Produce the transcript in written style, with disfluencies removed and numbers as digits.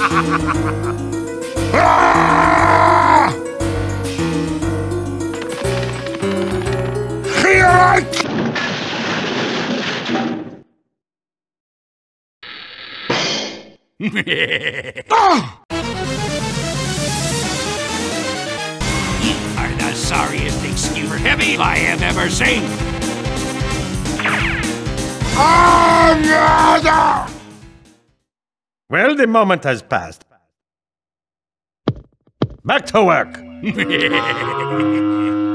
Here I You are the sorriest excuser heavy I have ever seen. Well, the moment has passed. Back to work!